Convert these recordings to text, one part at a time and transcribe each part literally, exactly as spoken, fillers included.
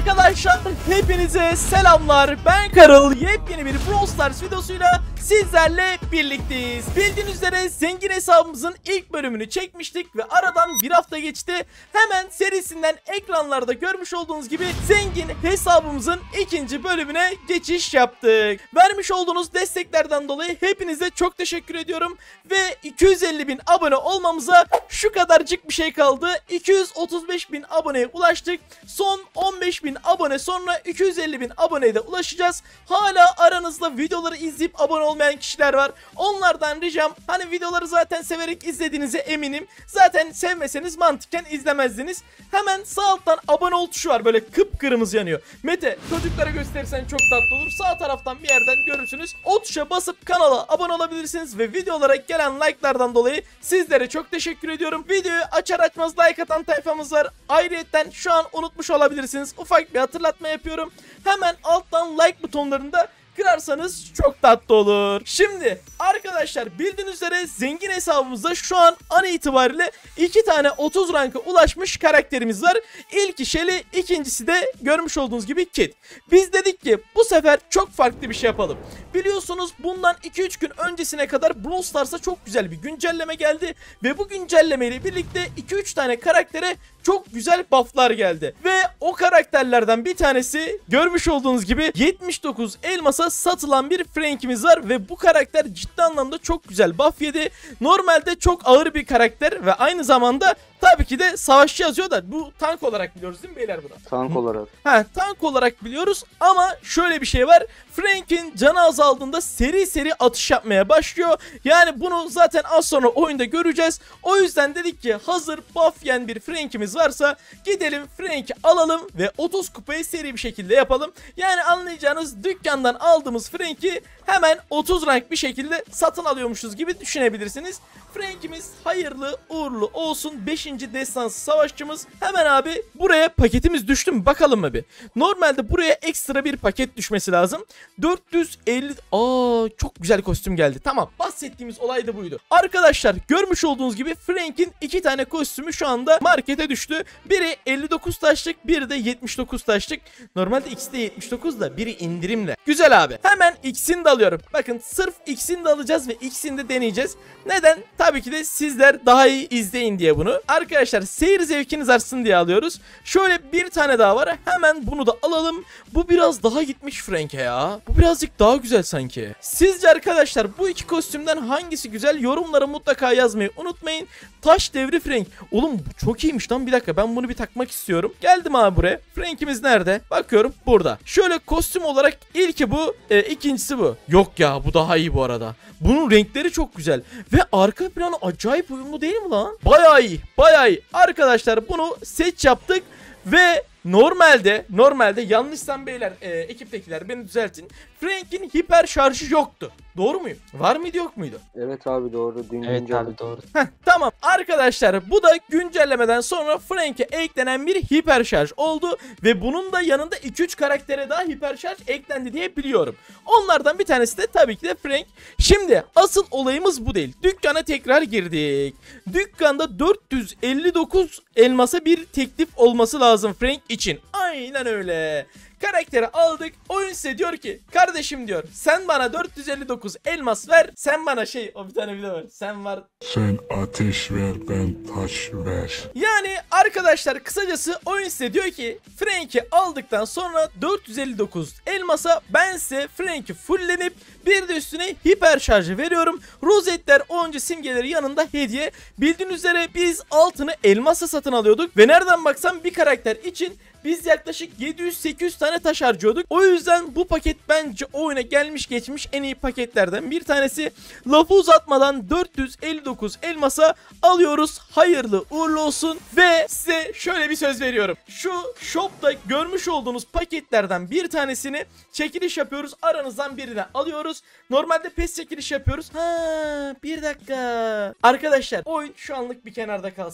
Arkadaşlar hepinize selamlar. Ben Karıl. Yepyeni bir Brawl Stars videosuyla sizlerle birlikteyiz. Bildiğiniz üzere zengin hesabımızın ilk bölümünü çekmiştik ve aradan bir hafta geçti. Hemen serisinden ekranlarda görmüş olduğunuz gibi zengin hesabımızın ikinci bölümüne geçiş yaptık. Vermiş olduğunuz desteklerden dolayı hepinize çok teşekkür ediyorum. Ve iki yüz elli bin abone olmamıza şu kadarcık bir şey kaldı. iki yüz otuz beş bin aboneye ulaştık. Son on beş bin abone sonra iki yüz elli bin aboneye de ulaşacağız. Hala aranızda videoları izleyip abone olmayan kişiler var. Onlardan ricam, hani videoları zaten severek izlediğinize eminim. Zaten sevmeseniz mantıken izlemezdiniz. Hemen sağ alttan abone ol tuşu var, böyle kıpkırmızı yanıyor. Mete, çocuklara gösterirsen çok tatlı olur. Sağ taraftan bir yerden görürsünüz. O tuşa basıp kanala abone olabilirsiniz ve videolara gelen like'lardan dolayı sizlere çok teşekkür ediyorum. Videoyu açar açmaz like atan tayfamız var. Ayrıyeten şu an unutmuş olabilirsiniz. Ufak bir hatırlatma yapıyorum. Hemen alttan like butonlarında kırarsanız çok tatlı olur. Şimdi arkadaşlar bildiğiniz üzere zengin hesabımızda şu an an itibariyle iki tane otuz ranka ulaşmış karakterimiz var. İlki Shelly, ikincisi de görmüş olduğunuz gibi Kit. Biz dedik ki bu sefer çok farklı bir şey yapalım. Biliyorsunuz bundan iki üç gün öncesine kadar Brawl Stars'a çok güzel bir güncelleme geldi. Ve bu güncelleme ile birlikte iki üç tane karaktere çok güzel bufflar geldi. Ve o karakterlerden bir tanesi görmüş olduğunuz gibi yetmiş dokuz elmasa satılan bir Frank'imiz var. Ve bu karakter ciddi anlamda çok güzel buff yedi. Normalde çok ağır bir karakter ve aynı zamanda tabii ki de savaşçı yazıyor da bu tank olarak biliyoruz değil mi beyler bunu? Tank olarak. Ha, tank olarak biliyoruz ama şöyle bir şey var. Frank'in canı azaldığında seri seri atış yapmaya başlıyor. Yani bunu zaten az sonra oyunda göreceğiz. O yüzden dedik ki hazır buff yiyen bir Frank'imiz varsa gidelim Frank'i alalım ve otuz kupayı seri bir şekilde yapalım. Yani anlayacağınız dükkandan aldığımız Frank'i hemen otuz rank bir şekilde satın alıyormuşuz gibi düşünebilirsiniz. Frank'imiz hayırlı uğurlu olsun. beşinci destansı savaşçımız. Hemen abi buraya paketimiz düştü mü bakalım mı bir. Normalde buraya ekstra bir paket düşmesi lazım. dört yüz elli. Aa, çok güzel kostüm geldi. Tamam, bahsettiğimiz olay da buydu. Arkadaşlar görmüş olduğunuz gibi Frank'in iki tane kostümü şu anda markete düştü. Biri elli dokuz taşlık, biri de yetmiş dokuz taşlık. Normalde ikisi de yetmiş dokuz da biri indirimle. Güzel abi. Hemen ikisini de alıyorum. Bakın sırf ikisini de alacağız ve ikisini de deneyeceğiz. Neden? Tabii ki de sizler daha iyi izleyin diye bunu. Arkadaşlar seyir zevkiniz artsın diye alıyoruz. Şöyle bir tane daha var. Hemen bunu da alalım. Bu biraz daha gitmiş Frank'e ya. Bu birazcık daha güzel sanki. Sizce arkadaşlar bu iki kostümden hangisi güzel? Yorumlara mutlaka yazmayı unutmayın. Taş devri Frank. Oğlum bu çok iyiymiş lan, bir dakika ben bunu bir takmak istiyorum. Geldim abi buraya. Frank'imiz nerede? Bakıyorum burada. Şöyle kostüm olarak ilki bu, e, ikincisi bu. Yok ya, bu daha iyi bu arada. Bunun renkleri çok güzel. Ve arka planı acayip uyumlu değil mi lan? Bayağı iyi. Bayağı iyi. Arkadaşlar bunu seç yaptık. Ve normalde normalde yanlışsam beyler, e, ekiptekiler beni düzeltin. Frank'in hiper şarjı yoktu. Doğru muyum? Var mıydı yok muydu? Evet abi doğru. Dün Evet güncel. abi doğru. Heh, tamam arkadaşlar, bu da güncellemeden sonra Frank'e eklenen bir hiper şarj oldu. Ve bunun da yanında iki üç karaktere daha hiper şarj eklendi diye biliyorum. Onlardan bir tanesi de tabii ki de Frank. Şimdi asıl olayımız bu değil. Dükkana tekrar girdik. Dükkanda dört yüz elli dokuz elmasa bir teklif olması lazım Frank için. Aynen öyle. Karakteri aldık. Oyun size diyor ki kardeşim diyor, sen bana dört yüz elli dokuz elmas ver. Sen bana şey, o bir tane video var. Sen var. Sen ateş ver, ben taş ver. Yani arkadaşlar kısacası oyun size diyor ki Frank'i aldıktan sonra dört yüz elli dokuz elmasa ben size Frank'i fulllenip bir de üstüne hiper şarjı veriyorum. Rozetler, oyuncu simgeleri yanında hediye. Bildiğiniz üzere biz altını elmasla satın alıyorduk ve nereden baksan bir karakter için biz yaklaşık yedi yüz sekiz yüz tane taş harcıyorduk. O yüzden bu paket bence oyuna gelmiş geçmiş en iyi paketlerden bir tanesi. Lafı uzatmadan dört yüz elli dokuz elmasa alıyoruz. Hayırlı uğurlu olsun. Ve size şöyle bir söz veriyorum. Şu shopta görmüş olduğunuz paketlerden bir tanesini çekiliş yapıyoruz. Aranızdan birine alıyoruz. Normalde pes çekiliş yapıyoruz. Ha, bir dakika. Arkadaşlar oyun şu anlık bir kenarda kalsın.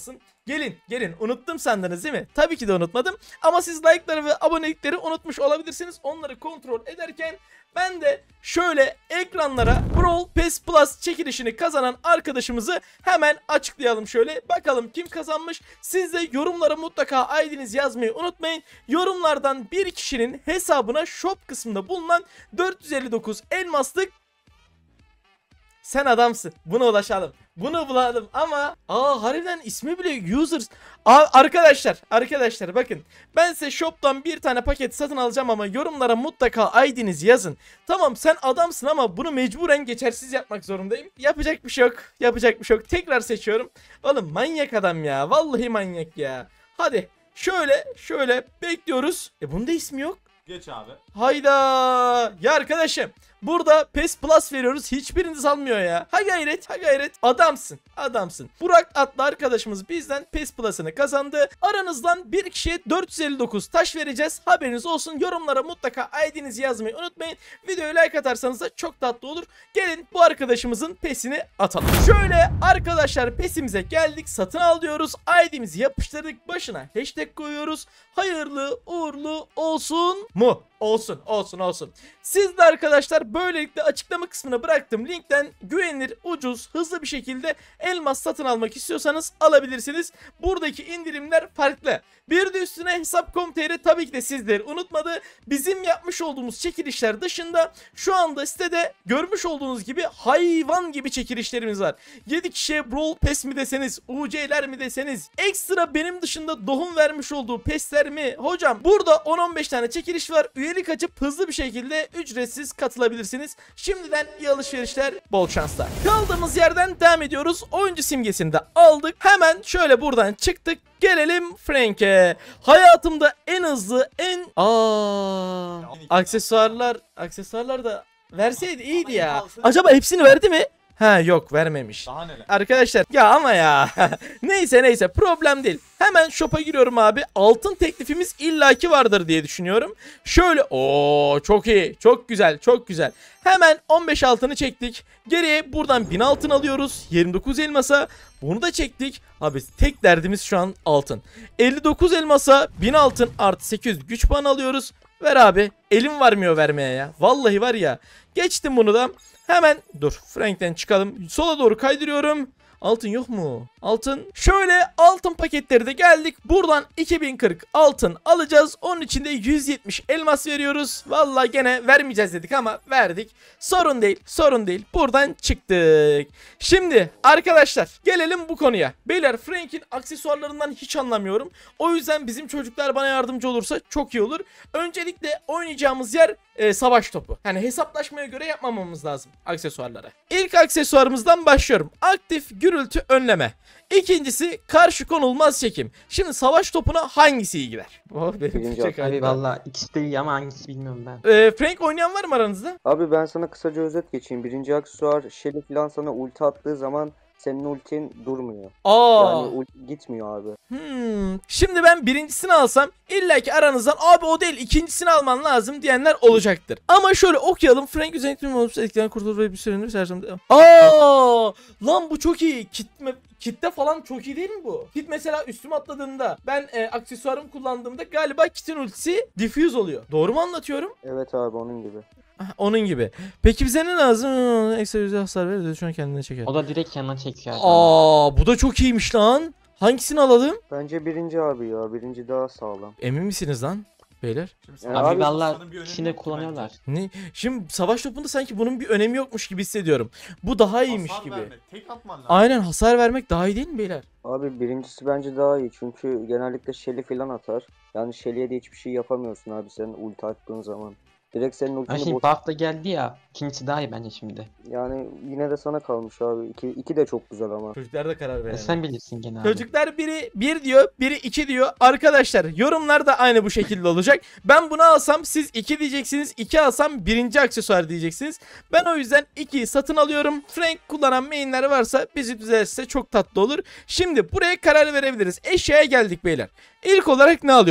Gelin gelin, unuttum sandınız değil mi? Tabii ki de unutmadım. Ama siz like'ları ve abonelikleri unutmuş olabilirsiniz. Onları kontrol ederken ben de şöyle ekranlara Brawl Pass Plus çekilişini kazanan arkadaşımızı hemen açıklayalım şöyle. Bakalım kim kazanmış? Siz de yorumlara mutlaka I D'nizi yazmayı unutmayın. Yorumlardan bir kişinin hesabına shop kısmında bulunan dört yüz elli dokuz elmaslık, sen adamsın, buna ulaşalım. Bunu bulalım ama aa harbiden ismi bile users. Aa, arkadaşlar arkadaşlar bakın, ben size shop'tan bir tane paket satın alacağım ama yorumlara mutlaka I D'nizi yazın. Tamam sen adamsın ama bunu mecburen geçersiz yapmak zorundayım. Yapacak bir şey yok. Yapacak bir şey yok. Tekrar seçiyorum. Oğlum manyak adam ya. Vallahi manyak ya. Hadi şöyle şöyle bekliyoruz. E bunda ismi yok. Geç abi. Hayda. Ya arkadaşım, burada PES Plus veriyoruz. Hiçbiriniz almıyor ya. Ha gayret, ha gayret. Adamsın, adamsın. Burak adlı arkadaşımız bizden PES Plus'ını kazandı. Aranızdan bir kişiye dört yüz elli dokuz taş vereceğiz. Haberiniz olsun. Yorumlara mutlaka I D'nizi yazmayı unutmayın. Videoyu like atarsanız da çok tatlı olur. Gelin bu arkadaşımızın PES'ini atalım. Şöyle arkadaşlar, PES'imize geldik. Satın al diyoruz. I D'mizi yapıştırdık. Başına hashtag koyuyoruz. Hayırlı uğurlu olsun mu? Olsun, olsun, olsun. Siz de arkadaşlar böylelikle açıklama kısmına bıraktığım linkten güvenilir, ucuz, hızlı bir şekilde elmas satın almak istiyorsanız alabilirsiniz. Buradaki indirimler farklı. Bir de üstüne hesap nokta com nokta tr tabii ki de sizleri unutmadı. Bizim yapmış olduğumuz çekilişler dışında şu anda sitede görmüş olduğunuz gibi hayvan gibi çekilişlerimiz var. yedi kişiye Brawl Pass mi deseniz, U C'ler mi deseniz, ekstra benim dışında Doğum vermiş olduğu pesler mi? Hocam burada on on beş tane çekiliş var. Üyelik açıp hızlı bir şekilde ücretsiz katılabilirsiniz. Şimdiden iyi alışverişler, bol şanslar. Kaldığımız yerden devam ediyoruz. Oyuncu simgesini de aldık. Hemen şöyle buradan çıktık. Gelelim Frank'e. Hayatımda en hızlı, en... Aa, aksesuarlar, aksesuarlar da verseydi iyiydi ya. Acaba hepsini verdi mi? Ha yok, vermemiş. Daha neler? Arkadaşlar ya ama ya. Neyse neyse, problem değil. Hemen shop'a giriyorum abi. Altın teklifimiz illaki vardır diye düşünüyorum. Şöyle o çok iyi. Çok güzel. Çok güzel. Hemen on beş altını çektik. Geriye buradan bin altın alıyoruz. yirmi dokuz elmasa bunu da çektik. Abi tek derdimiz şu an altın. elli dokuz elmasa bin altın artı sekiz yüz güç puanı alıyoruz. Ver abi. Elim varmıyor vermeye ya. Vallahi var ya. Geçtim bunu da. Hemen dur, Frank'ten çıkalım. Sola doğru kaydırıyorum. Altın yok mu? Altın. Şöyle altın paketleri de geldik. Buradan iki bin kırk altın alacağız. Onun için de yüz yetmiş elmas veriyoruz. Vallahi gene vermeyeceğiz dedik ama verdik. Sorun değil, sorun değil. Buradan çıktık. Şimdi arkadaşlar gelelim bu konuya. Beyler, Frank'in aksesuarlarından hiç anlamıyorum. O yüzden bizim çocuklar bana yardımcı olursa çok iyi olur. Öncelikle oynayacağımız yer e, savaş topu. Yani hesaplaşmaya göre yapmamamız lazım aksesuarlara. İlk aksesuarımızdan başlıyorum. Aktif gürültü önleme. İkincisi karşı konulmaz çekim. Şimdi savaş topuna hangisi iyi gider? Oh, Birinci çok abi Valla ikisi de iyi ama hangisi bilmiyorum ben. Ee, Frank oynayan var mı aranızda? Abi ben sana kısaca özet geçeyim. Birinci aksesuar Shelly falan sana ulti attığı zaman senin ultin durmuyor. Aa. Yani ulti gitmiyor abi. Hmm. Şimdi ben birincisini alsam illaki aranızdan abi o değil ikincisini alman lazım diyenler olacaktır. Ama şöyle okuyalım. Frank özellikle olumsuz etkilerden kurtulur ve bir süredir sersem. Aa! Lan bu çok iyi. Kitme Kitte falan çok iyi değil mi bu? Kit mesela üstüme atladığında ben e, aksesuarımı kullandığımda galiba kitin ultisi diffuse oluyor. Doğru mu anlatıyorum? Evet abi onun gibi. Onun gibi. Peki bize ne lazım? Ekstra yüzde hasar verir. Şu an kendine çeker. O da direkt yanına çekiyor. Aa, bu da çok iyiymiş lan. Hangisini alalım? Bence birinci abi ya. Birinci daha sağlam. Emin misiniz lan beyler? Şimdi Yani Abi, abi, valla Sanın bir önemi ikisini de yok ki kullanıyorlar. Ne? Şimdi savaş topunda sanki bunun bir önemi yokmuş gibi hissediyorum. Bu daha bence. iyiymiş Hasar gibi. vermek, tek atman lazım. Aynen, hasar vermek daha iyi değil mi beyler? Abi birincisi bence daha iyi. Çünkü genellikle Shelly falan atar. Yani Shelly'e de hiçbir şey yapamıyorsun abi sen ulti attığın zaman. Direkt senin Ama ultini şimdi boş... buff da geldi ya. İkincisi daha iyi bence şimdi. Yani yine de sana kalmış abi. İki, iki de çok güzel ama. Çocuklar da karar E verelim. sen bilirsin gene abi. Çocuklar biri bir diyor, biri iki diyor. Arkadaşlar yorumlar da aynı bu şekilde olacak. Ben bunu alsam siz iki diyeceksiniz. iki alsam birinci aksesuar diyeceksiniz. Ben o yüzden ikiyi satın alıyorum. Frank kullanan mainler varsa bizi düzeltse çok tatlı olur. Şimdi buraya karar verebiliriz. Eşyaya geldik beyler. İlk olarak ne alıyoruz?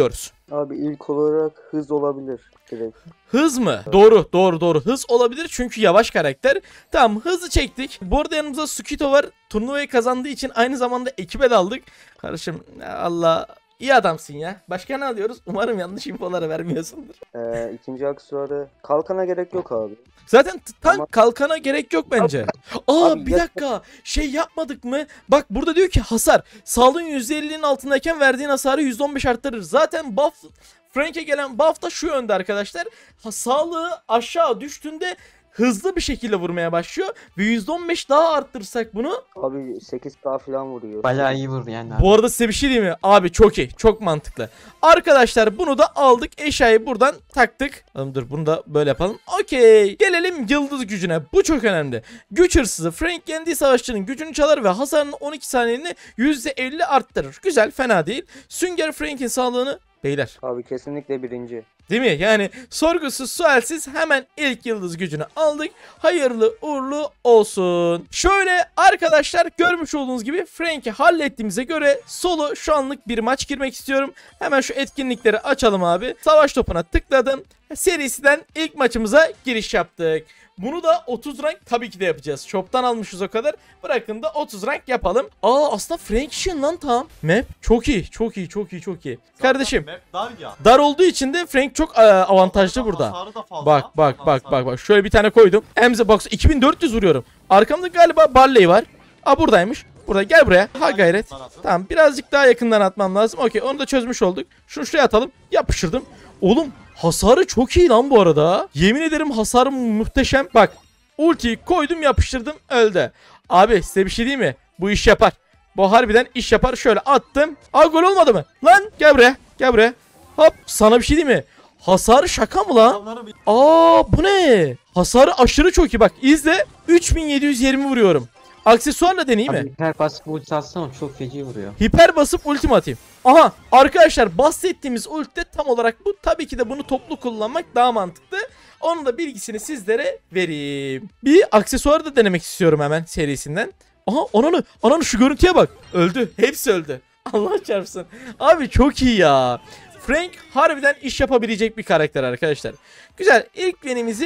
Abi ilk olarak hız olabilir direkt. Hız mı? Doğru doğru doğru. Hız olabilir çünkü yavaş karakter. Tamam, hızı çektik. Bu arada yanımızda Sukito var. Turnuvayı kazandığı için aynı zamanda ekibe de aldık. Kardeşim Allah, iyi adamsın ya. Başka ne alıyoruz? Umarım yanlış infoları vermiyorsundur. Ee, ikinci aksesuarı kalkana gerek yok abi. Zaten t- tank Ama- kalkana gerek yok bence. Aa Abi bir ya- dakika. Şey yapmadık mı? Bak burada diyor ki hasar. Sağlığın yüzde ellinin altındayken verdiğin hasarı yüzde on beş arttırır. Zaten buff Frank'e gelen buff da şu yönde arkadaşlar. Ha, sağlığı aşağı düştüğünde hızlı bir şekilde vurmaya başlıyor. Ve yüzde on beş daha arttırırsak bunu. Abi sekiz K falan vuruyor. Bayağı iyi vurdu yani abi. Bu arada size bir şey diyeyim mi? Abi çok iyi. Çok mantıklı. Arkadaşlar bunu da aldık. Eşyayı buradan taktık. Oğlum dur, bunu da böyle yapalım. Okey. Gelelim yıldız gücüne. Bu çok önemli. Güç hırsızı. Frank yendiği savaşçının gücünü çalar ve hasarının on iki saniyeliğini yüzde elli arttırır. Güzel, fena değil. Sünger Frank'in sağlığını... Beyler. Abi kesinlikle birinci. Değil mi? Yani sorgusuz sualsiz hemen ilk yıldız gücünü aldık. Hayırlı uğurlu olsun. Şöyle arkadaşlar, görmüş olduğunuz gibi Frank'i hallettiğimize göre solo şu anlık bir maç girmek istiyorum. Hemen şu etkinlikleri açalım abi. Savaş topuna tıkladım. Serisinden ilk maçımıza giriş yaptık. Bunu da otuz rank tabii ki de yapacağız. Shop'tan almışız o kadar. Bırakın da otuz rank yapalım. Aa aslında Frank için lan tam. Map çok iyi. Çok iyi. Çok iyi. Çok iyi. Kardeşim. Map dar ya. Dar olduğu için de Frank çok e, avantajlı burada. Hasarı da fazla. Bak bak bak Hasarı. bak bak. Şöyle bir tane koydum. Emze box iki bin dört yüz vuruyorum. Arkamda galiba Barley var. Aa buradaymış. Burada, gel buraya. Ha gayret. Tamam, birazcık daha yakından atmam lazım. Okey, onu da çözmüş olduk. Şunu şuraya atalım. Yapıştırdım. Oğlum hasarı çok iyi lan bu arada. Yemin ederim hasarı muhteşem. Bak ultiyi koydum, yapıştırdım, öldü. Abi size bir şey diyeyim mi? Bu iş yapar. Bu harbiden iş yapar. Şöyle attım. Aa gol olmadı mı? Lan gel buraya. Gel buraya. Hop, sana bir şey diyeyim mi? Hasarı şaka mı lan? Adamları bir- Aa bu ne? Hasarı aşırı çok iyi. Bak izle. üç bin yedi yüz yirmi vuruyorum. Aksesuarla deneyeyim mi? Abi hiper basıp ulti atsana, çok feci vuruyor. Hiper basıp ultim atayım. Aha arkadaşlar, bahsettiğimiz ulti tam olarak bu. Tabii ki de bunu toplu kullanmak daha mantıklı. Onun da bilgisini sizlere vereyim. Bir aksesuar da denemek istiyorum hemen serisinden. Aha ananı, ananı şu görüntüye bak. Öldü. Hepsi öldü. Allah çarpsın. Abi çok iyi ya. Frank harbiden iş yapabilecek bir karakter arkadaşlar. Güzel, ilk winimizi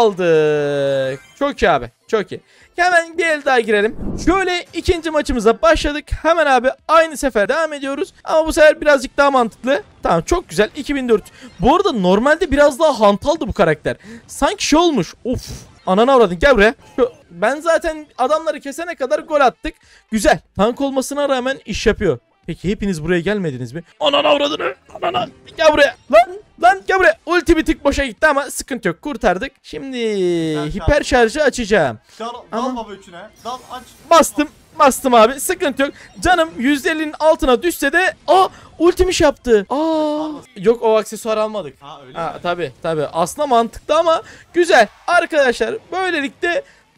aldık. Çok iyi abi, çok iyi. Hemen bir el daha girelim. Şöyle ikinci maçımıza başladık. Hemen abi aynı sefer devam ediyoruz. Ama bu sefer birazcık daha mantıklı. Tamam, çok güzel. iki bin dört. Bu arada normalde biraz daha hantaldı bu karakter. Sanki şey olmuş. Of. Ananı avradın, gel buraya. Şu, ben zaten adamları kesene kadar gol attık. Güzel. Tank olmasına rağmen iş yapıyor. Peki hepiniz buraya gelmediniz mi? Ananı avradını. Ananı. Gel buraya. Lan. Lan gel buraya. Ulti bir tık boşa gitti ama sıkıntı yok. Kurtardık. Şimdi hiper şarjı açacağım. Dal, Ama- dal baba üçüne. Dal aç. Bastım. Bastım abi. Sıkıntı yok. Canım yüzde ellinin altına düşse de aa ultim iş yaptı. Aa yok, o aksesuar almadık. Ha öyle Ha mi? tabi tabi. Aslında mantıklı ama güzel. Arkadaşlar böylelikle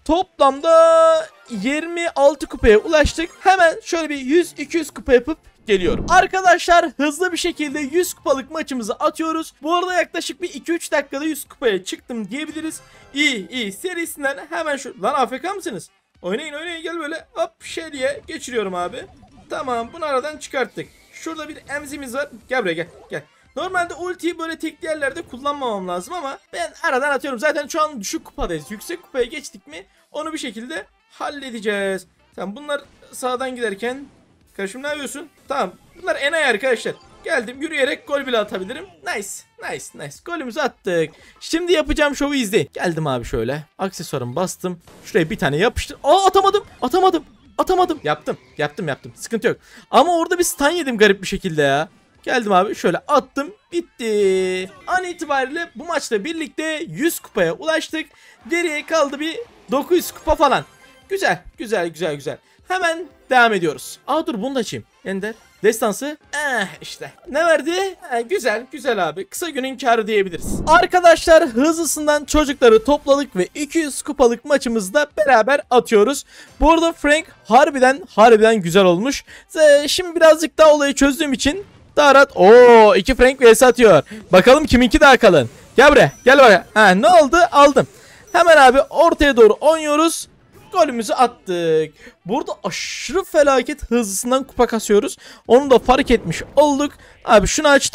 toplamda yirmi altı kupaya ulaştık. Hemen şöyle bir yüz iki yüz kupa yapıp geliyorum. Arkadaşlar hızlı bir şekilde yüz kupalık maçımızı atıyoruz. Bu arada yaklaşık bir iki üç dakikada yüz kupaya çıktım diyebiliriz. İyi iyi, serisinden hemen şu... Lan A F K mısınız? Oynayın oynayın, gel böyle hop şey diye geçiriyorum abi. Tamam, bunu aradan çıkarttık. Şurada bir emzimiz var. Gel buraya, gel gel. Normalde ultiyi böyle tek yerlerde kullanmamam lazım ama ben aradan atıyorum. Zaten şu an düşük kupadayız. Yüksek kupaya geçtik mi onu bir şekilde halledeceğiz. Tamam, bunlar sağdan giderken... Kardeşim ne yapıyorsun? Tamam, bunlar enayi arkadaşlar. Geldim, yürüyerek gol bile atabilirim. Nice nice nice, golümüzü attık. Şimdi yapacağım şovu izleyin. Geldim abi şöyle. Aksesuarımı bastım. Şuraya bir tane yapıştır. Aa atamadım atamadım. Atamadım. Yaptım yaptım yaptım. Sıkıntı yok. Ama orada bir stun yedim garip bir şekilde ya. Geldim abi şöyle attım, bitti. An itibariyle bu maçla birlikte yüz kupaya ulaştık. Geriye kaldı bir dokuz yüz kupa falan. Güzel güzel güzel güzel. Hemen devam ediyoruz. Aa dur, bunu da açayım. Ender. Destansı. Eh işte. Ne verdi? Eh, güzel güzel abi. Kısa günün kârı diyebiliriz. Arkadaşlar hızlısından çocukları topladık ve iki yüz kupalık maçımızda beraber atıyoruz. Bu arada Frank harbiden harbiden güzel olmuş. Şimdi birazcık daha olayı çözdüğüm için daha rahat. Oo, iki Frank vs atıyor. Bakalım kiminki daha kalın. Gel buraya. Gel buraya. Ha, ne oldu? Aldım. Hemen abi ortaya doğru oynuyoruz. Golümüzü attık. Burada aşırı felaket hızlısından kupa kasıyoruz. Onu da fark etmiş olduk. Abi şunu açtım.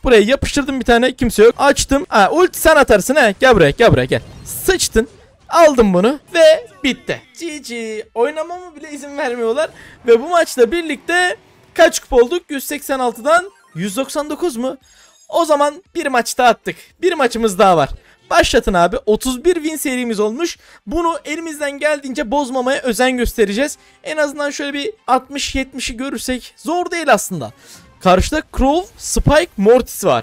buraya yapıştırdım bir tane, kimse yok. Açtım. Ha, ulti sen atarsın he. Gel buraya, gel buraya, gel. Sıçtın. Aldım bunu ve bitti. G G. Oynamama bile izin vermiyorlar. Ve bu maçla birlikte kaç kupa olduk? yüz seksen altıdan yüz doksan dokuz mu? O zaman bir maç daha attık. Bir maçımız daha var. Başlatın abi. otuz bir win serimiz olmuş. Bunu elimizden geldiğince bozmamaya özen göstereceğiz. En azından şöyle bir altmış yetmişi görürsek zor değil aslında. Karşıda Crow, Spike, Mortis var.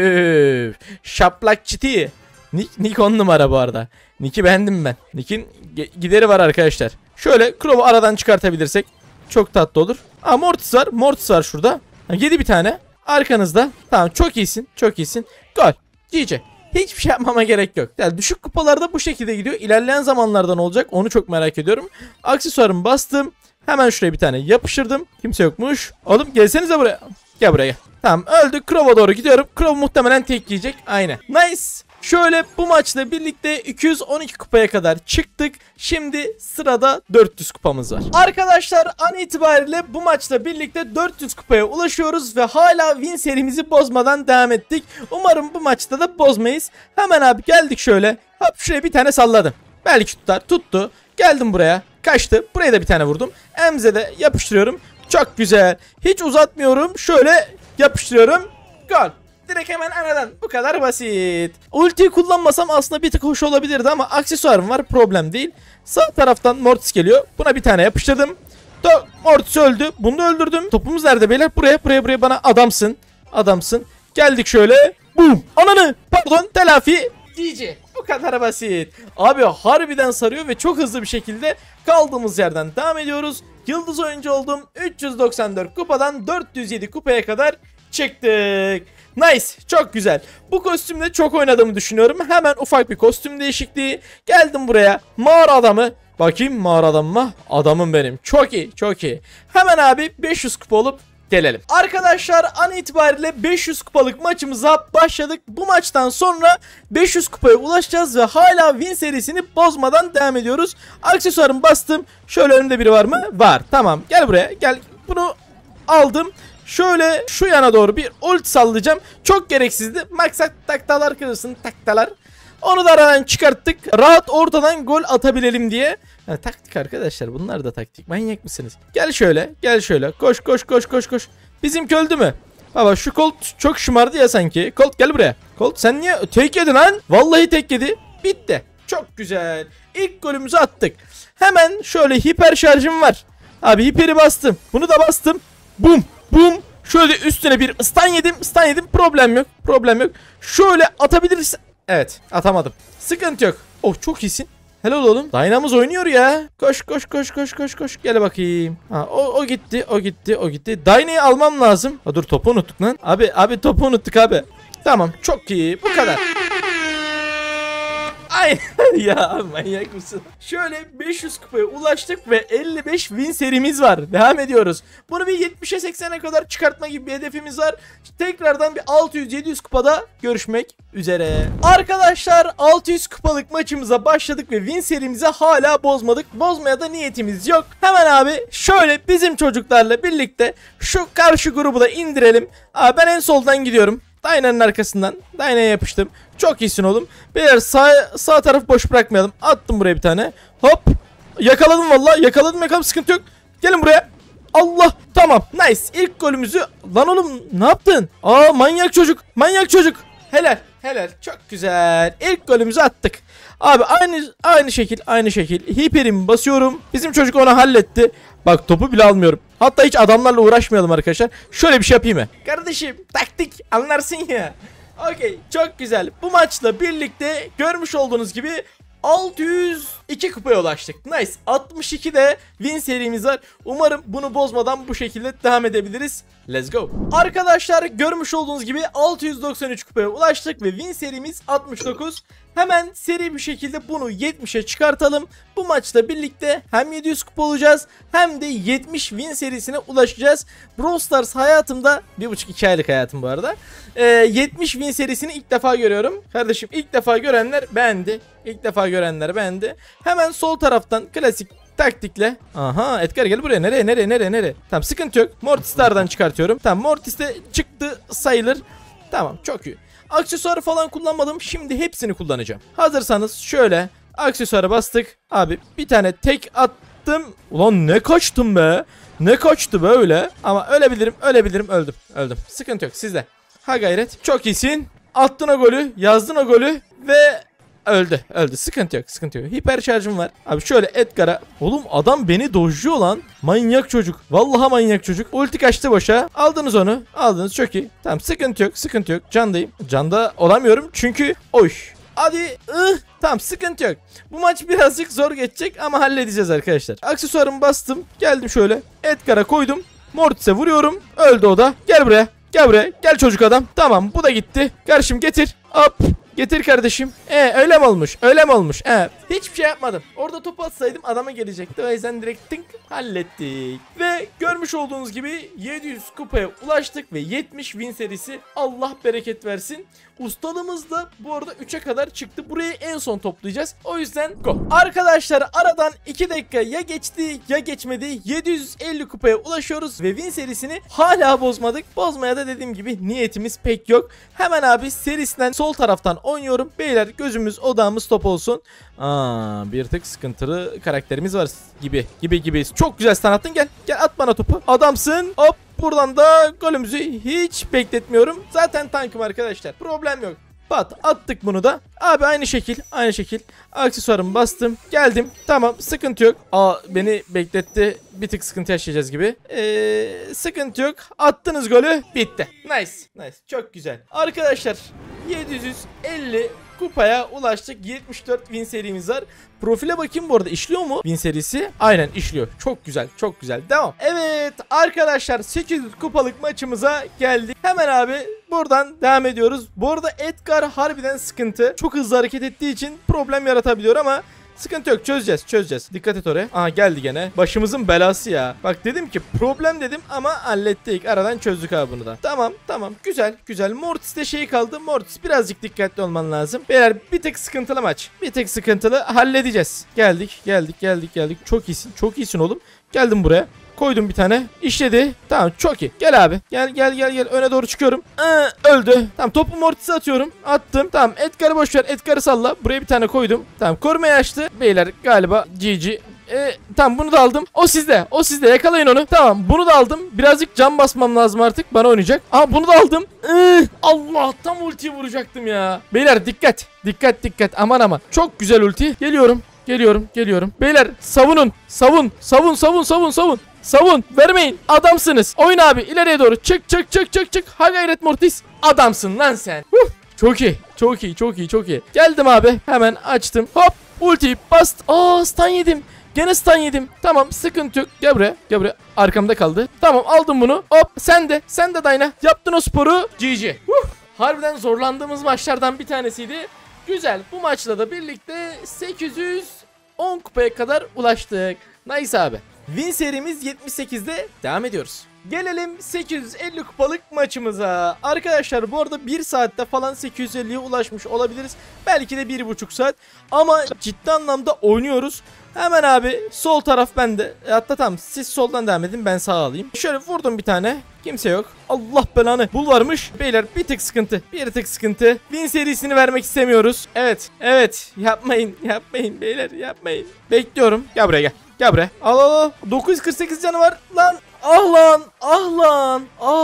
Üf, şaplak çiti. Nick, Nick on numara bu arada. Nick'i beğendim ben. Nick'in gideri var arkadaşlar. Şöyle Crow'u aradan çıkartabilirsek çok tatlı olur. Aa, Mortis var. Mortis var şurada. yedi bir tane. Arkanızda. Tamam, çok iyisin. Çok iyisin. Gol. G G. Hiçbir şey yapmama gerek yok. Yani düşük kupalarda bu şekilde gidiyor. İlerleyen zamanlarda ne olacak onu çok merak ediyorum. Aksesuarımı bastım. Hemen şuraya bir tane yapıştırdım. Kimse yokmuş. Oğlum gelsenize buraya. Gel buraya gel. Tamam, öldü. Crow'a doğru gidiyorum. Crow muhtemelen tek yiyecek. Aynen. Nice. Şöyle bu maçla birlikte iki yüz on iki kupaya kadar çıktık. Şimdi sırada dört yüz kupamız var. Arkadaşlar an itibariyle bu maçla birlikte dört yüz kupaya ulaşıyoruz ve hala win serimizi bozmadan devam ettik. Umarım bu maçta da bozmayız. Hemen abi geldik şöyle. Hop, şuraya bir tane salladım. Belki tutar. Tuttu. Geldim buraya. Kaçtı. Buraya da bir tane vurdum. Emze de yapıştırıyorum. Çok güzel. Hiç uzatmıyorum. Şöyle yapıştırıyorum. Gol. Direkt hemen aradan. Bu kadar basit. Ultiyi kullanmasam aslında bir tık hoş olabilirdi ama aksesuarım var. Problem değil. Sağ taraftan Mortis geliyor. Buna bir tane yapıştırdım. To Mortis öldü. Bunu da öldürdüm. Topumuz nerede beyler? Buraya buraya buraya bana adamsın. Adamsın. Geldik şöyle. Boom. Ananı. Pardon. Telafi. G G. Bu kadar basit. Abi harbiden sarıyor ve çok hızlı bir şekilde kaldığımız yerden devam ediyoruz. Yıldız oyuncu oldum. üç yüz doksan dört kupadan dört yüz yedi kupaya kadar çıktık. Nice. Çok güzel. Bu kostümle çok oynadığımı düşünüyorum. Hemen ufak bir kostüm değişikliği. Geldim buraya. Mağara adamı. Bakayım mağara adamı mı? Adamım benim. Çok iyi. Çok iyi. Hemen abi beş yüz kupa olup gelelim. Arkadaşlar an itibariyle beş yüz kupalık maçımıza başladık. Bu maçtan sonra beş yüz kupaya ulaşacağız ve hala win serisini bozmadan devam ediyoruz. Aksesuarımı bastım. Şöyle önümde biri var mı? Var. Tamam. Gel buraya. Gel. Bunu aldım. Şöyle şu yana doğru bir ulti sallayacağım. Çok gereksizdi. Maksat taktalar kırılsın, taktalar. Onu da aradan çıkarttık. Rahat ortadan gol atabilelim diye. Ha, taktik arkadaşlar, bunlar da taktik. Manyak mısınız? Gel şöyle, gel şöyle. Koş koş koş koş koş. Bizimki öldü mü? Baba şu Colt çok şımardı ya sanki. Colt gel buraya. Colt sen niye tek yedin lan? Vallahi tek yedi. Bitti. Çok güzel. İlk golümüzü attık. Hemen şöyle hiper şarjım var. Abi hiperi bastım. Bunu da bastım. Bum. Bum. Şöyle üstüne bir stun yedim. Stun yedim. Problem yok. Problem yok. Şöyle atabilirsin. Evet. Atamadım. Sıkıntı yok. Oh çok iyisin. Helal oğlum. Dynamız oynuyor ya. Koş koş koş koş koş koş. Gel bakayım. Ha, o, o gitti. O gitti. O gitti. Dyna'yı almam lazım. Ha, dur topu unuttuk lan. Abi abi topu unuttuk abi. Tamam. Çok iyi. Bu kadar. Ay ya manyak mısın? Şöyle beş yüz kupaya ulaştık ve elli beş win serimiz var. Devam ediyoruz. Bunu bir yetmişe seksene kadar çıkartma gibi bir hedefimiz var. Tekrardan bir altı yüz yedi yüz kupada görüşmek üzere. Arkadaşlar altı yüz kupalık maçımıza başladık ve win serimizi hala bozmadık. Bozmaya da niyetimiz yok. Hemen abi şöyle bizim çocuklarla birlikte şu karşı grubu da indirelim. Aa, ben en soldan gidiyorum. Dyna'nın arkasından. Dyna'ya yapıştım. Çok iyisin oğlum. Beyler sağ, sağ tarafı boş bırakmayalım. Attım buraya bir tane. Hop. Yakaladım valla. Yakaladım yakaladım. Sıkıntı yok. Gelin buraya. Allah. Tamam. Nice. İlk golümüzü. Lan oğlum ne yaptın? Aa manyak çocuk. Manyak çocuk. Helal. Helal. Çok güzel. İlk golümüzü attık. Abi aynı aynı şekil. Aynı şekil. Hiperimi basıyorum. Bizim çocuk onu halletti. Bak topu bile almıyorum. Hatta hiç adamlarla uğraşmayalım arkadaşlar. Şöyle bir şey yapayım mı? Kardeşim taktik anlarsın ya. Okey çok güzel. Bu maçla birlikte görmüş olduğunuz gibi altı yüz iki kupaya ulaştık. Nice. altmış iki de win serimiz var. Umarım bunu bozmadan bu şekilde devam edebiliriz. Let's go. Arkadaşlar görmüş olduğunuz gibi altı yüz doksan üç kupaya ulaştık ve win serimiz altmış dokuz. Hemen seri bir şekilde bunu yetmişe çıkartalım. Bu maçla birlikte hem yedi yüz kupa olacağız hem de yetmiş win serisine ulaşacağız. Brawl Stars hayatımda bir buçuk iki aylık hayatım bu arada. Ee, yetmiş win serisini ilk defa görüyorum. Kardeşim ilk defa görenler beğendi. İlk defa görenler beğendi. Hemen sol taraftan klasik taktikle. Aha Edgar gel buraya. Nereye nereye nereye nereye. Tamam sıkıntı yok. Mortis'lerden çıkartıyorum. Tamam Mortis de çıktı sayılır. Tamam, çok iyi. Aksesuar falan kullanmadım. Şimdi hepsini kullanacağım. Hazırsanız şöyle aksesuara bastık. Abi bir tane tek attım. Ulan ne kaçtım be. Ne kaçtı böyle. Ama ölebilirim, ölebilirim, öldüm. Öldüm. Sıkıntı yok sizde. Ha gayret. Çok iyisin. Attın o golü, yazdın o golü ve öldü. Öldü. Sıkıntı yok, sıkıntı yok. Hiper şarjım var. Abi şöyle Edgar'a. Oğlum adam beni dojluyor lan. Manyak çocuk. Vallahi manyak çocuk. Ulti kaçtı boşa. Aldınız onu. Aldınız, çok iyi. Tamam, sıkıntı yok, sıkıntı yok. Candayım. Canda olamıyorum çünkü oy. Hadi ıh. Tamam, sıkıntı yok. Bu maç birazcık zor geçecek ama halledeceğiz arkadaşlar. Aksesuarımı bastım. Geldim şöyle. Edgar'a koydum. Mortis'e vuruyorum. Öldü o da. Gel buraya. Gel buraya. Gel çocuk adam. Tamam, bu da gitti. Kardeşim getir. Hop. Getir kardeşim. E öyle mi olmuş? Öyle mi olmuş? E hiçbir şey yapmadım. Orada topu atsaydım adama gelecekti. O yüzden direkt tink hallettik. Ve görmüş olduğunuz gibi yedi yüz kupaya ulaştık ve yetmiş win serisi, Allah bereket versin. Ustalığımız da bu arada üçe kadar çıktı. Burayı en son toplayacağız. O yüzden go. Arkadaşlar aradan iki dakika ya geçti ya geçmedi. yedi yüz elli kupaya ulaşıyoruz ve win serisini hala bozmadık. Bozmaya da dediğim gibi niyetimiz pek yok. Hemen abi serisinden sol taraftan oynuyorum. Beyler gözümüz odağımız top olsun. Aa, bir tık sıkıntılı karakterimiz var gibi gibi gibi. Çok güzel stun attın, gel. Gel at bana topu. Adamsın. Hop. Buradan da golümüzü hiç bekletmiyorum. Zaten tankım arkadaşlar. Problem yok. Pat attık bunu da. Abi aynı şekil aynı şekil. Aksesuarımı bastım. Geldim. Tamam, sıkıntı yok. Aa, beni bekletti. Bir tık sıkıntı yaşayacağız gibi. Ee, sıkıntı yok. Attınız golü. Bitti. Nice. Nice. Çok güzel. Arkadaşlar yedi yüz elli kupaya ulaştık. yetmiş dört win serimiz var. Profile bakayım bu arada, işliyor mu win serisi? Aynen işliyor. Çok güzel, çok güzel. Devam. Evet arkadaşlar, sekiz yüz kupalık maçımıza geldik. Hemen abi buradan devam ediyoruz. Bu arada Edgar harbiden sıkıntı. Çok hızlı hareket ettiği için problem yaratabiliyor ama sıkıntı yok, çözeceğiz çözeceğiz. Dikkat et oraya. Aha geldi gene. Başımızın belası ya. Bak dedim ki problem dedim ama hallettik. Aradan çözdük abi bunu da. Tamam tamam, güzel güzel. Mortis'te şey kaldı. Mortis birazcık dikkatli olman lazım. Beyler bir tek sıkıntılı maç. Bir tek sıkıntılı, halledeceğiz. Geldik geldik geldik geldik. Çok iyisin, çok iyisin oğlum. Geldim buraya. Koydum bir tane. İşledi. Tamam, çok iyi. Gel abi. Gel gel gel gel. Öne doğru çıkıyorum. Ee, öldü. Tamam, topu Mortis'e atıyorum. Attım. Tamam, Edgar'ı boş ver. Edgar'ı salla. Buraya bir tane koydum. Tamam, korumaya açtı. Beyler galiba G G. Ee, tamam, bunu da aldım. O sizde. O sizde. Yakalayın onu. Tamam, bunu da aldım. Birazcık can basmam lazım artık. Bana oynayacak. Aa, bunu da aldım. Ee, Allah, tam ultiyi vuracaktım ya. Beyler dikkat. Dikkat dikkat. Aman aman. Çok güzel ulti. Geliyorum. Geliyorum. Geliyorum. Beyler savunun. Savun. Savun savun savun savun. Savun. Vermeyin. Adamsınız. Oyun abi. İleriye doğru. Çık çık çık çık çık. Ha gayret Mortis. Adamsın lan sen. Huh. Çok iyi. Çok iyi. Çok iyi. Çok iyi. Geldim abi. Hemen açtım. Hop. Ultiyi bast. Aa, stun yedim. Gene stun yedim. Tamam, sıkıntı yok. Gel buraya. Gel buraya. Arkamda kaldı. Tamam, aldım bunu. Hop. Sen de. Sen de Dayna. Yaptın o sporu. G G. Huh. Harbiden zorlandığımız maçlardan bir tanesiydi. Güzel. Bu maçla da birlikte sekiz yüz on kupaya kadar ulaştık. Nice abi. Win serimiz yetmiş sekizde devam ediyoruz. Gelelim sekiz yüz elli kupalık maçımıza. Arkadaşlar bu arada bir saatte falan sekiz yüz elliye ulaşmış olabiliriz. Belki de bir buçuk saat. Ama ciddi anlamda oynuyoruz. Hemen abi sol taraf bende. Hatta tamam, siz soldan devam edin, ben sağa alayım. Şöyle vurdum bir tane. Kimse yok. Allah belanı. Bul varmış. Beyler bir tık sıkıntı. Bir tık sıkıntı. Win serisini vermek istemiyoruz. Evet. Evet. Yapmayın. Yapmayın beyler. Yapmayın. Bekliyorum. Gel buraya gel. Gel buraya. Al al al. dokuz yüz kırk sekiz canı var. Lan. Ah lan. Ah lan.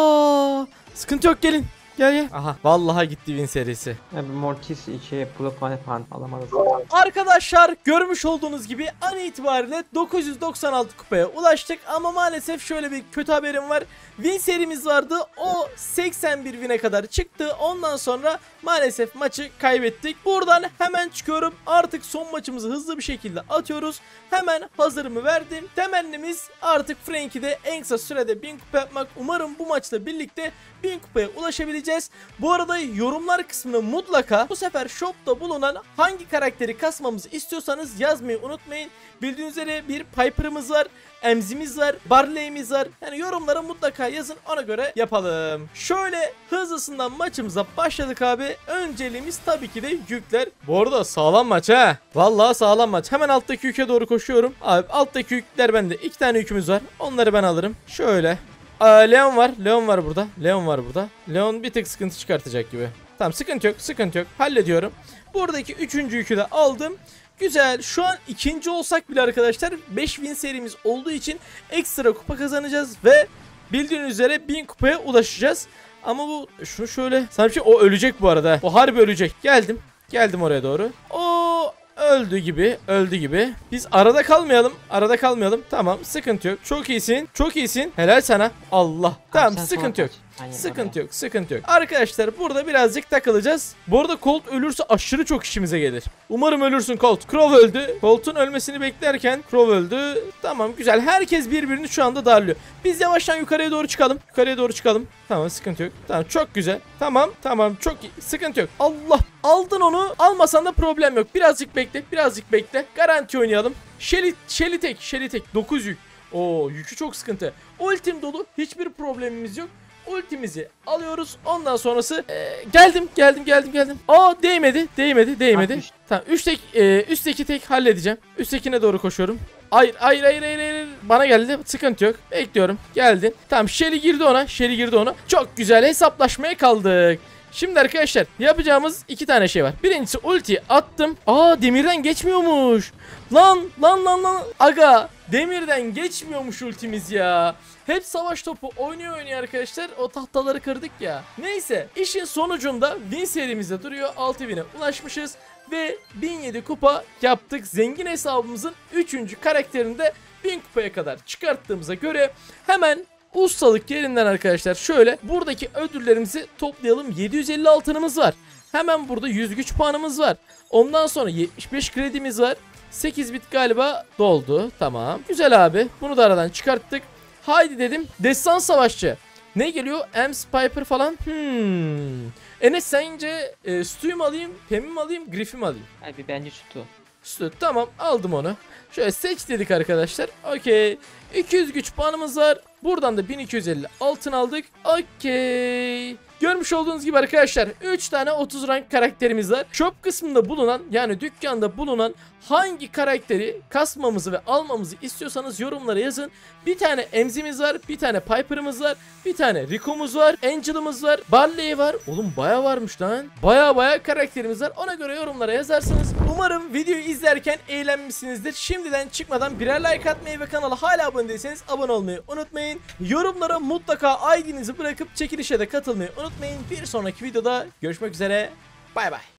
Aa. Sıkıntı yok, gelin. Gel gel. Aha. Vallahi gitti win serisi. Abi Mortis şey Pulafane falan alamadı. Arkadaşlar görmüş olduğunuz gibi an itibariyle dokuz yüz doksan altı kupaya ulaştık ama maalesef şöyle bir kötü haberim var. Win serimiz vardı, o seksen bir win'e kadar çıktı, ondan sonra maalesef maçı kaybettik. Buradan hemen çıkıyorum, artık son maçımızı hızlı bir şekilde atıyoruz. Hemen hazırımı verdim. Temennimiz artık Frankie'de en kısa sürede bin kupa yapmak. Umarım bu maçla birlikte bin kupaya ulaşabileceğiz. Bu arada yorumlar kısmına mutlaka bu sefer shopta bulunan hangi karakteri kasmamızı istiyorsanız yazmayı unutmayın. Bildiğiniz üzere bir Piper'ımız var, Emzi'miz var, Barley'miz var. Yani yorumlara mutlaka yazın, ona göre yapalım. Şöyle hızlısından maçımıza başladık abi. Önceliğimiz tabii ki de yükler. Bu arada sağlam maç ha. Vallahi sağlam maç. Hemen alttaki yüke doğru koşuyorum. Abi alttaki yükler bende. İki tane yükümüz var. Onları ben alırım. Şöyle Aa, Leon var. Leon var burada. Leon var burada. Leon bir tık sıkıntı çıkartacak gibi. Tamam, sıkıntı yok. Sıkıntı yok. Hallediyorum. Buradaki üçüncü yükü de aldım. Güzel. Şu an ikinci olsak bile arkadaşlar beş win serimiz olduğu için ekstra kupa kazanacağız ve bildiğiniz üzere bin kupaya ulaşacağız. Ama bu şunu şöyle. Sanki o ölecek bu arada. O harbi ölecek. Geldim. Geldim oraya doğru. O öldü gibi. Öldü gibi. Biz arada kalmayalım. Arada kalmayalım. Tamam. Sıkıntı yok. Çok iyisin. Çok iyisin. Helal sana. Allah. Tamam. sen Sıkıntı yok. sola kaç. Aynen, Sıkıntı oraya. yok. Sıkıntı yok. Arkadaşlar burada birazcık takılacağız. Bu arada Colt ölürse aşırı çok işimize gelir. Umarım ölürsün Colt. Crow öldü. Colt'un ölmesini beklerken Crow öldü. Tamam, güzel. Herkes birbirini şu anda darlıyor. Biz yavaştan yukarıya doğru çıkalım. Yukarıya doğru çıkalım. Tamam, sıkıntı yok. Tamam, çok güzel. Tamam tamam, çok iyi. Sıkıntı yok. Allah, aldın onu. Almasan da problem yok. Birazcık bekle. Birazcık bekle. Garanti oynayalım. Shelly, Shelly tek. Shelly tek. dokuz yük. Oo, yükü çok sıkıntı. Ultim dolu. Hiçbir problemimiz yok. Ultimizi alıyoruz. Ondan sonrası e, geldim geldim geldim geldim. Aa, değmedi değmedi değmedi. altmış. Tamam, üç tek, e, üstteki tek halledeceğim. Üsttekine doğru koşuyorum. Hayır hayır hayır hayır, hayır. Bana geldi, sıkıntı yok. Bekliyorum. Geldin. Tamam, Shelly girdi ona. Shelly girdi ona. Çok güzel, hesaplaşmaya kaldık. Şimdi arkadaşlar yapacağımız iki tane şey var. Birincisi, ulti attım. Aa, demirden geçmiyormuş. Lan lan lan lan. Aga, demirden geçmiyormuş ultimiz ya. Hep savaş topu oynuyor oynuyor arkadaşlar. O tahtaları kırdık ya. Neyse, işin sonucunda win serimizde duruyor. altı bine ulaşmışız. Ve bin yedi kupa yaptık. Zengin hesabımızın üçüncü karakterini de bin kupaya kadar çıkarttığımıza göre hemen ustalık yerinden arkadaşlar şöyle buradaki ödüllerimizi toplayalım. yedi yüz elli altınımız var. Hemen burada yüz güç puanımız var. Ondan sonra yetmiş beş kredimiz var. sekiz bit galiba doldu. Tamam. Güzel abi. Bunu da aradan çıkarttık. Haydi dedim. Destan savaşçı. Ne geliyor? Ems, Piper falan. Hmm. Enes, sence e, Stu'yu mu alayım? Pem'i mi alayım? Griff'i mi alayım? Abi bence Stu. Stu. Tamam, aldım onu. Şöyle seç dedik arkadaşlar. Okey. iki yüz güç puanımız var. Buradan da bin iki yüz elli altın aldık. Okey. Görmüş olduğunuz gibi arkadaşlar üç tane otuz rank karakterimiz var. Shop kısmında bulunan, yani dükkanda bulunan hangi karakteri kasmamızı ve almamızı istiyorsanız yorumlara yazın. Bir tane Emz'imiz var, bir tane Piper'ımız var, bir tane Rico'muz var, Angel'ımız var, Barley var. Oğlum baya varmış lan. Baya baya karakterimiz var. Ona göre yorumlara yazarsınız. Umarım videoyu izlerken eğlenmişsinizdir. Şimdiden çıkmadan birer like atmayı ve kanala hala abone değilseniz abone olmayı unutmayın. Yorumlara mutlaka I D'nizi bırakıp çekilişe de katılmayı unutmayın. Bir sonraki videoda görüşmek üzere. Bay bay.